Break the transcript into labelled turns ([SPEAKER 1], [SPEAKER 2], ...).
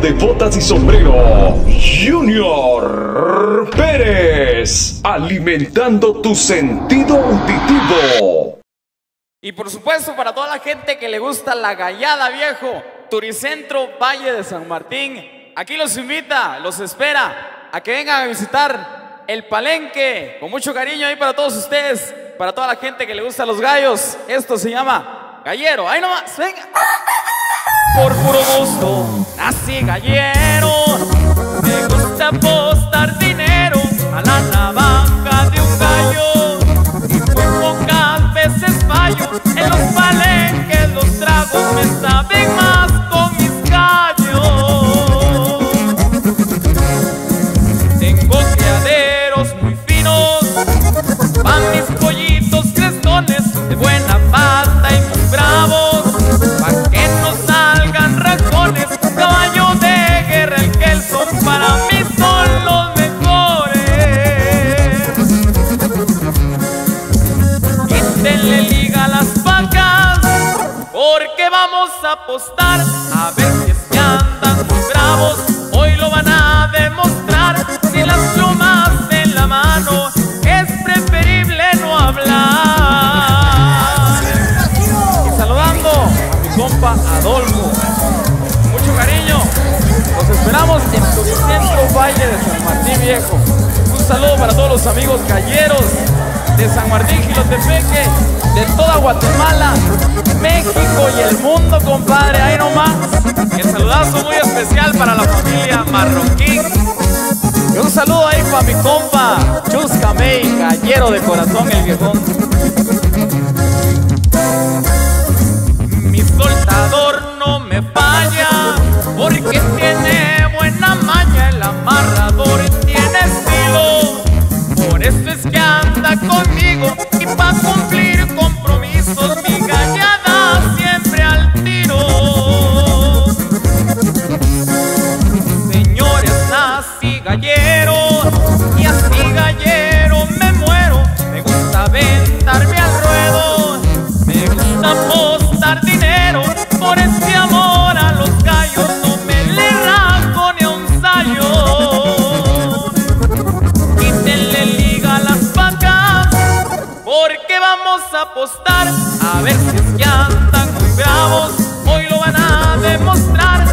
[SPEAKER 1] de botas y sombrero, Junior Pérez, alimentando tu sentido auditivo.
[SPEAKER 2] Y por supuesto para toda la gente que le gusta la gallada, viejo, Turicentro Valle de San Martín, aquí los invita, los espera a que vengan a visitar el Palenque, con mucho cariño ahí para todos ustedes, para toda la gente que le gusta los gallos. Esto se llama Gallero, ahí nomás, venga. Por puro gusto, nací gallero, me gusta apostar dinero a la navaja de un gallo, y muy pocas veces fallo, en los palenques los tragos me saben más con mis gallos. Tengo criaderos muy finos, van mis pollitos crestones, de buena pasta y muy bravos, pa' que no salgan racones. Caballo de guerra, el Kelson, para mí son los mejores. Quítenle liga a las vacas, porque vamos a apostar, a ver si es que andan muy bravos. Hoy lo van a demostrar, si las plumas en la mano es preferible no hablar. Y saludando a mi compa Adolfo, mucho cariño, los esperamos en Turicentro Valle de San Martín, viejo. Un saludo para todos los amigos galleros de San Martín, Jilotepeque, de toda Guatemala, México y el mundo, compadre, ahí nomás. Y el saludazo muy especial para la familia Marroquín. Y un saludo ahí para mi compa Chusca May, gallero de corazón, el viejón. Mi soltador no me falla, porque tiene buena maña, el amarrador tiene estilo. Por eso es que anda conmigo, y pa' cumplir compromisos mi gallada siempre al tiro. Señores, nací gallero, y así gallero me muero. Me gusta aventarme al ruedo, me gusta apostar dinero. Por este amor a los gallos no me le rasgo ni a un sayo. Quítenle liga a las vacas, porque vamos a apostar, a ver si es que andan muy bravos. Hoy lo van a demostrar,